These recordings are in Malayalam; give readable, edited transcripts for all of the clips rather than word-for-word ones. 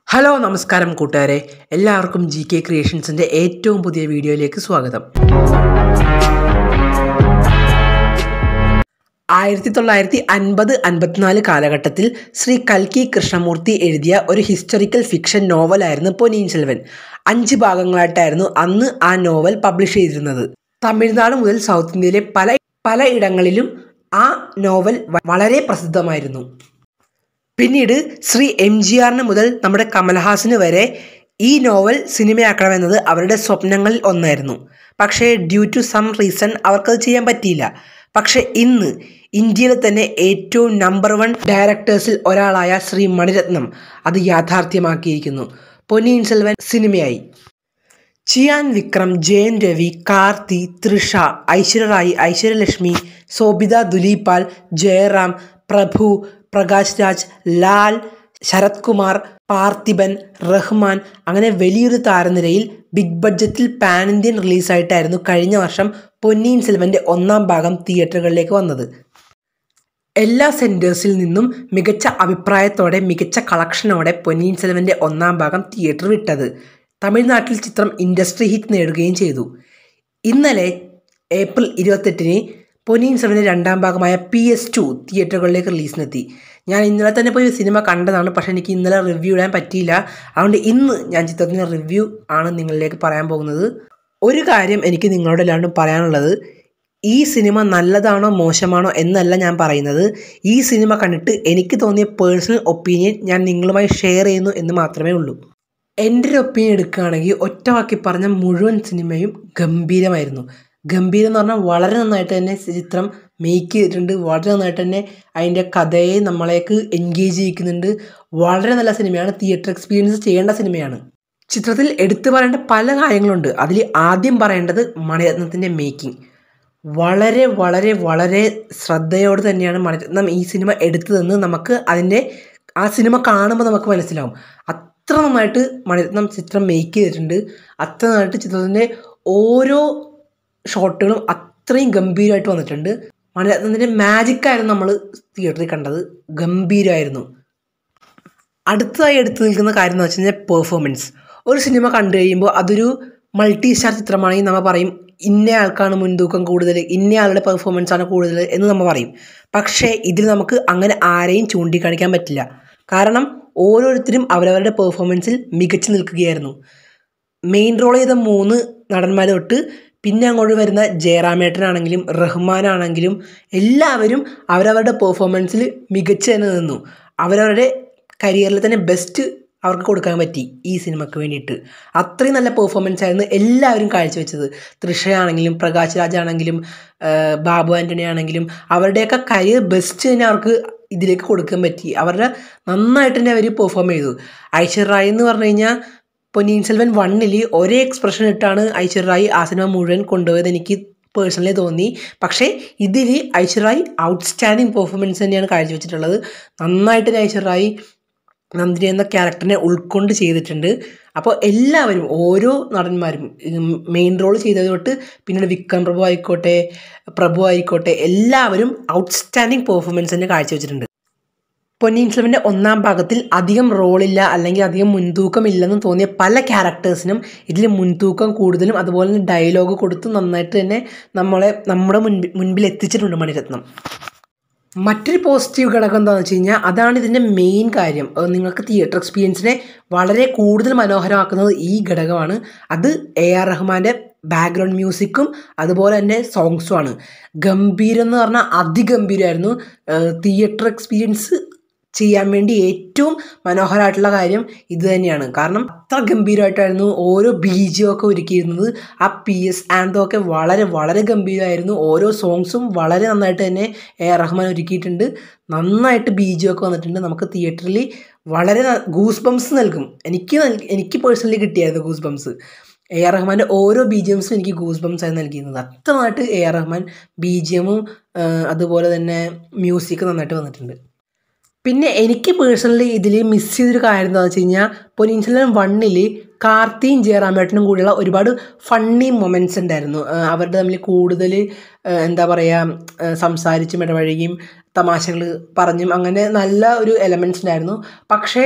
ഹലോ നമസ്കാരം കൂട്ടുകാരെ, എല്ലാവർക്കും ജി കെ ക്രിയേഷൻസിൻ്റെ ഏറ്റവും പുതിയ വീഡിയോയിലേക്ക് സ്വാഗതം. 1950-54 കാലഘട്ടത്തിൽ ശ്രീ കൽക്കി കൃഷ്ണമൂർത്തി എഴുതിയ ഒരു ഹിസ്റ്റോറിക്കൽ ഫിക്ഷൻ നോവലായിരുന്നു പൊന്നിയിൻ സെൽവൻ. 5 ഭാഗങ്ങളായിട്ടായിരുന്നു അന്ന് ആ നോവൽ പബ്ലിഷ് ചെയ്തിരുന്നത്. തമിഴ്നാട് മുതൽ സൗത്ത് ഇന്ത്യയിലെ പല ഇടങ്ങളിലും ആ നോവൽ വളരെ പ്രസിദ്ധമായിരുന്നു. പിന്നീട് ശ്രീ MGR മുതൽ നമ്മുടെ കമൽഹാസന് വരെ ഈ നോവൽ സിനിമയാക്കണമെന്നത് അവരുടെ സ്വപ്നങ്ങളിൽ ഒന്നായിരുന്നു. പക്ഷേ ഡ്യൂ ടു സം റീസൺ അവർക്കത് ചെയ്യാൻ പറ്റിയില്ല. പക്ഷേ ഇന്ന് ഇന്ത്യയിലെ തന്നെ ഏറ്റവും നമ്പർ 1 ഡയറക്ടേഴ്സിൽ ഒരാളായ ശ്രീ മണിരത്നം അത് യാഥാർത്ഥ്യമാക്കിയിരിക്കുന്നു. പൊന്നിയിൻ സെൽവൻ സിനിമയായി. ചിയാൻ വിക്രം, ജയൻ രവി, കാർത്തി, തൃഷ, ഐശ്വര്യ റായ്, ഐശ്വര്യലക്ഷ്മി, ശോഭിത ദുലീപാൽ, ജയറാം, പ്രഭു, പ്രകാശ് രാജ്, ലാൽ, ശരത് കുമാർ, പാർത്ഥിബൻ, റഹ്മാൻ, അങ്ങനെ വലിയൊരു താരനിരയിൽ ബിഗ് ബഡ്ജറ്റിൽ പാൻ ഇന്ത്യൻ റിലീസായിട്ടായിരുന്നു കഴിഞ്ഞ വർഷം പൊന്നിയിൻ സെൽവൻ്റെ 1ാം ഭാഗം തിയേറ്ററുകളിലേക്ക് വന്നത്. എല്ലാ സെൻറ്റേഴ്സിൽ നിന്നും മികച്ച അഭിപ്രായത്തോടെ മികച്ച കളക്ഷനോടെ പൊന്നിയിൻ സെൽവൻ്റെ 1ാം ഭാഗം തിയേറ്റർ വിട്ടത്. തമിഴ്നാട്ടിൽ ചിത്രം ഇൻഡസ്ട്രി ഹിറ്റ് നേടുകയും ചെയ്തു. ഇന്നലെ ഏപ്രിൽ 28-ന് പൊന്നിയിൻ സെൽവൻ്റെ 2ാം ഭാഗമായ PS-2 തിയേറ്ററുകളിലേക്ക് റിലീസിനെത്തി. ഞാൻ ഇന്നലെ തന്നെ പോയി സിനിമ കണ്ടതാണ്. പക്ഷേ എനിക്ക് ഇന്നലെ റിവ്യൂ ഇടാൻ പറ്റിയില്ല. അതുകൊണ്ട് ഇന്ന് ഞാൻ ചിത്രത്തിൻ്റെ റിവ്യൂ ആണ് നിങ്ങളിലേക്ക് പറയാൻ പോകുന്നത്. ഒരു കാര്യം എനിക്ക് നിങ്ങളോട് എല്ലാവരും പറയാനുള്ളത്, ഈ സിനിമ നല്ലതാണോ മോശമാണോ എന്നല്ല ഞാൻ പറയുന്നത്. ഈ സിനിമ കണ്ടിട്ട് എനിക്ക് തോന്നിയ പേഴ്സണൽ ഒപ്പീനിയൻ ഞാൻ നിങ്ങളുമായി ഷെയർ ചെയ്യുന്നു എന്ന് മാത്രമേ ഉള്ളൂ. എൻ്റെ ഒരു ഒപ്പീനിയൻ എടുക്കുകയാണെങ്കിൽ ഒറ്റവാക്കി പറഞ്ഞ മുഴുവൻ സിനിമയും ഗംഭീരമായിരുന്നു. ഗംഭീരം എന്ന് പറഞ്ഞാൽ വളരെ നന്നായിട്ട് തന്നെ ചിത്രം മേക്ക് ചെയ്തിട്ടുണ്ട്. വളരെ നന്നായിട്ട് തന്നെ അതിൻ്റെ കഥയെ നമ്മളേക്ക് എൻഗേജ് ചെയ്യിക്കുന്നുണ്ട്. വളരെ നല്ല സിനിമയാണ്. തിയേറ്റർ എക്സ്പീരിയൻസ് ചെയ്യേണ്ട സിനിമയാണ്. ചിത്രത്തിൽ എടുത്തു പറയേണ്ട പല കാര്യങ്ങളുണ്ട്. അതിൽ ആദ്യം പറയേണ്ടത് മണിരത്നത്തിൻ്റെ മേക്കിംഗ്. വളരെ വളരെ വളരെ ശ്രദ്ധയോട് തന്നെയാണ് മണിരത്നം ഈ സിനിമ എടുത്തതെന്ന് നമുക്ക് ആ സിനിമ കാണുമ്പോൾ നമുക്ക് മനസ്സിലാവും. അത്ര നന്നായിട്ട് മണിരത്നം ചിത്രം മേക്ക് ചെയ്തിട്ടുണ്ട്. അത്ര നന്നായിട്ട് ചിത്രത്തിൻ്റെ ഓരോ ഷോട്ടുകളും അത്രയും ഗംഭീരമായിട്ട് വന്നിട്ടുണ്ട്. മണിരത്നത്തിൻ്റെ മാജിക്കായിരുന്നു നമ്മൾ തിയേറ്ററിൽ കണ്ടത്. ഗംഭീരമായിരുന്നു. അടുത്തതായി എടുത്തു നിൽക്കുന്ന കാര്യം എന്ന് വെച്ച് കഴിഞ്ഞാൽ പെർഫോമൻസ്. ഒരു സിനിമ കണ്ടു കഴിയുമ്പോൾ അതൊരു മൾട്ടി സ്റ്റാർ ചിത്രമാണെങ്കിൽ നമ്മൾ പറയും ഇന്ന ആൾക്കാണ് മുൻതൂക്കം കൂടുതൽ, ഇന്ന ആളുടെ പെർഫോമൻസാണ് കൂടുതൽ എന്ന് നമ്മൾ പറയും. പക്ഷേ ഇതിൽ നമുക്ക് അങ്ങനെ ആരെയും ചൂണ്ടിക്കാണിക്കാൻ പറ്റില്ല. കാരണം ഓരോരുത്തരും അവരവരുടെ പെർഫോമൻസിൽ മികച്ചു നിൽക്കുകയായിരുന്നു. മെയിൻ റോൾ ചെയ്ത 3 നടന്മാർ തൊട്ട് പിന്നെ അങ്ങോട്ട് വരുന്ന ജയറാമേട്ടനാണെങ്കിലും റഹ്മാനാണെങ്കിലും എല്ലാവരും അവരവരുടെ പെർഫോമൻസിൽ മികച്ചു തന്നെ നിന്നു. അവരവരുടെ കരിയറിൽ തന്നെ ബെസ്റ്റ് അവർക്ക് കൊടുക്കാൻ പറ്റി ഈ സിനിമയ്ക്ക് വേണ്ടിയിട്ട്. അത്രയും നല്ല പെർഫോമൻസ് ആയിരുന്നു എല്ലാവരും കാഴ്ചവെച്ചത്. തൃഷയാണെങ്കിലും പ്രകാശ് രാജാണെങ്കിലും ബാബു ആൻ്റണി ആണെങ്കിലും അവരുടെയൊക്കെ കരിയർ ബെസ്റ്റ് തന്നെ അവർക്ക് ഇതിലേക്ക് കൊടുക്കാൻ പറ്റി. അവരുടെ നന്നായിട്ട് തന്നെ അവർ പെർഫോം ചെയ്തു. ഐശ്വര്യ റായ് എന്ന് പറഞ്ഞു കഴിഞ്ഞാൽ പൊന്നിയിൻ സെൽവൻ 1-ൽ ഒരേ എക്സ്പ്രഷൻ ഇട്ടാണ് ഐശ്വര്യ റായ് ആ സിനിമ മുഴുവൻ കൊണ്ടുപോയത് എനിക്ക് പേഴ്സണലി തോന്നി. പക്ഷേ ഇതിൽ ഐശ്വര്യ റായ് ഔട്ട്സ്റ്റാൻഡിങ് പെർഫോമൻസ് തന്നെയാണ് കാഴ്ചവെച്ചിട്ടുള്ളത്. നന്നായിട്ട് തന്നെ ഐശ്വര്യ റായ് നന്ദിനി എന്ന ക്യാരക്ടറിനെ ഉൾക്കൊണ്ട് ചെയ്തിട്ടുണ്ട്. അപ്പോൾ എല്ലാവരും ഓരോ നടന്മാരും മെയിൻ റോൾ ചെയ്തത് തൊട്ട് പിന്നീട് വിക്രം പ്രഭു ആയിക്കോട്ടെ എല്ലാവരും ഔട്ട്സ്റ്റാൻഡിങ് പെർഫോമൻസ് തന്നെ കാഴ്ചവെച്ചിട്ടുണ്ട്. പൊന്നിയിൻ സെൽവൻ്റെ 1ാം ഭാഗത്തിൽ അധികം റോളില്ല അല്ലെങ്കിൽ അധികം മുൻതൂക്കം ഇല്ലെന്ന് തോന്നിയ പല ക്യാരക്ടേഴ്സിനും ഇതിൽ മുൻതൂക്കം കൂടുതലും അതുപോലെ തന്നെ ഡയലോഗ് കൊടുത്ത് നന്നായിട്ട് തന്നെ നമ്മുടെ മുൻപിൽ എത്തിച്ചിട്ടുണ്ട് മണിരത്നം. മറ്റൊരു പോസിറ്റീവ് ഘടകം എന്താണെന്ന് വെച്ച് കഴിഞ്ഞാൽ അതാണ് ഇതിൻ്റെ മെയിൻ കാര്യം. നിങ്ങൾക്ക് തിയേറ്റർ എക്സ്പീരിയൻസിനെ വളരെ കൂടുതൽ മനോഹരമാക്കുന്നത് ഈ ഘടകമാണ്. അത് AR റഹ്മാൻ്റെ ബാക്ക്ഗ്രൗണ്ട് മ്യൂസിക്കും അതുപോലെ തന്നെ സോങ്സുമാണ്. ഗംഭീരം എന്ന് പറഞ്ഞാൽ അതിഗംഭീരമായിരുന്നു. തിയേറ്റർ എക്സ്പീരിയൻസ് ചെയ്യാൻ വേണ്ടി ഏറ്റവും മനോഹരമായിട്ടുള്ള കാര്യം ഇത് തന്നെയാണ്. കാരണം അത്ര ഗംഭീരമായിട്ടായിരുന്നു ഓരോ BGM ഒക്കെ ഒരുക്കിയിരുന്നത്. ആ PS ആന്തം ഒക്കെ വളരെ വളരെ ഗംഭീരമായിരുന്നു. ഓരോ സോങ്സും വളരെ നന്നായിട്ട് തന്നെ AR റഹ്മാൻ ഒരുക്കിയിട്ടുണ്ട്. നന്നായിട്ട് BGM ഒക്കെ വന്നിട്ടുണ്ട്. നമുക്ക് തിയേറ്ററിൽ വളരെ ഗൂസ് ബംസ് നൽകും. എനിക്ക് പേഴ്സണലി കിട്ടിയായിരുന്നു ഗൂസ് ബംസ്. AR റഹ്മാൻ്റെ ഓരോ BGMസും എനിക്ക് ഗൂസ് ബംസ് ആയി നൽകിയിരുന്നത്. അത്ര നന്നായിട്ട് AR റഹ്മാൻ BGMും അതുപോലെ തന്നെ മ്യൂസിക് നന്നായിട്ട് വന്നിട്ടുണ്ട്. പിന്നെ എനിക്ക് പേഴ്സണലി ഇതിൽ മിസ് ചെയ്തൊരു കാര്യം എന്താണെന്ന് വെച്ച് കഴിഞ്ഞാൽ പൊന്നിയിൻ സെൽവൻ 1-ൽ കാർത്തിയും ജയറാമേട്ടനും കൂടിയുള്ള ഒരുപാട് ഫണ്ണി മൊമെൻറ്റ്സ് ഉണ്ടായിരുന്നു. അവരുടെ തമ്മിൽ കൂടുതൽ എന്താ പറയുക സംസാരിച്ചും ഇടപഴകിയും തമാശകൾ പറഞ്ഞും അങ്ങനെ നല്ല ഒരു എലമെൻറ്റ്സ് ഉണ്ടായിരുന്നു. പക്ഷേ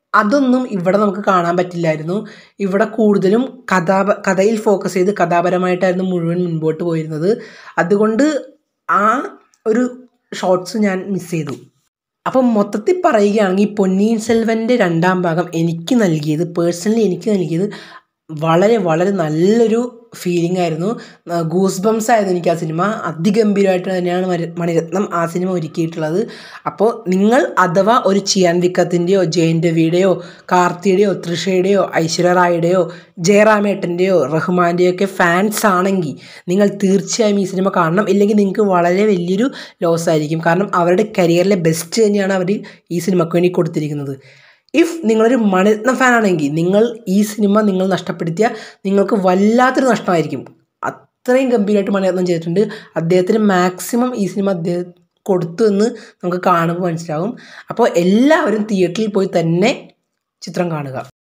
അതൊന്നും ഇവിടെ നമുക്ക് കാണാൻ പറ്റില്ലായിരുന്നു. ഇവിടെ കൂടുതലും കഥയിൽ ഫോക്കസ് ചെയ്ത് കഥാപരമായിട്ടായിരുന്നു മുഴുവൻ മുൻപോട്ട് പോയിരുന്നത്. അതുകൊണ്ട് ആ ഒരു ഷോട്ട്സ് ഞാൻ മിസ് ചെയ്തു. അപ്പം മൊത്തത്തിൽ പറയുകയാണെങ്കിൽ പൊന്നിയിൻ സെൽവൻ്റെ 2ാം ഭാഗം എനിക്ക് നൽകിയത് വളരെ വളരെ നല്ലൊരു ഫീലിംഗ് ആയിരുന്നു. ഗൂസ് ബംസ് ആയിരുന്നു എനിക്ക് ആ സിനിമ. അതിഗംഭീരമായിട്ട് തന്നെയാണ് മണിരത്നം ആ സിനിമ ഒരുക്കിയിട്ടുള്ളത്. അപ്പോൾ നിങ്ങൾ അഥവാ ഒരു ചിയാൻ വിക്കത്തിൻ്റെയോ ജയൻ രവിയുടെയോ കാർത്തിയുടെയോ തൃഷയുടെയോ ഐശ്വര്യ റായിയുടെയോ ജയറാമേട്ടൻ്റെയോ റഹ്മാൻ്റെയോ ഒക്കെ ഫാൻസ് ആണെങ്കിൽ നിങ്ങൾ തീർച്ചയായും ഈ സിനിമ കാണണം. ഇല്ലെങ്കിൽ നിങ്ങൾക്ക് വളരെ വലിയൊരു ലോസ് ആയിരിക്കും. കാരണം അവരുടെ കരിയറിലെ ബെസ്റ്റ് തന്നെയാണ് അവർ ഈ സിനിമയ്ക്ക് വേണ്ടി കൊടുത്തിരിക്കുന്നത്. ഇഫ് നിങ്ങളൊരു മണിരത്നം ഫാനാണെങ്കിൽ ഈ സിനിമ നിങ്ങൾ നഷ്ടപ്പെടുത്തിയാൽ നിങ്ങൾക്ക് വല്ലാത്തൊരു നഷ്ടമായിരിക്കും. അത്രയും ഗംഭീരമായിട്ട് മണിരത്നം ചെയ്തിട്ടുണ്ട്. അദ്ദേഹത്തിന് മാക്സിമം ഈ സിനിമ അദ്ദേഹം കൊടുത്തു എന്ന് നമുക്ക് കാണുമ്പോൾ മനസ്സിലാവും. അപ്പോൾ എല്ലാവരും തിയേറ്ററിൽ പോയി തന്നെ ചിത്രം കാണുക.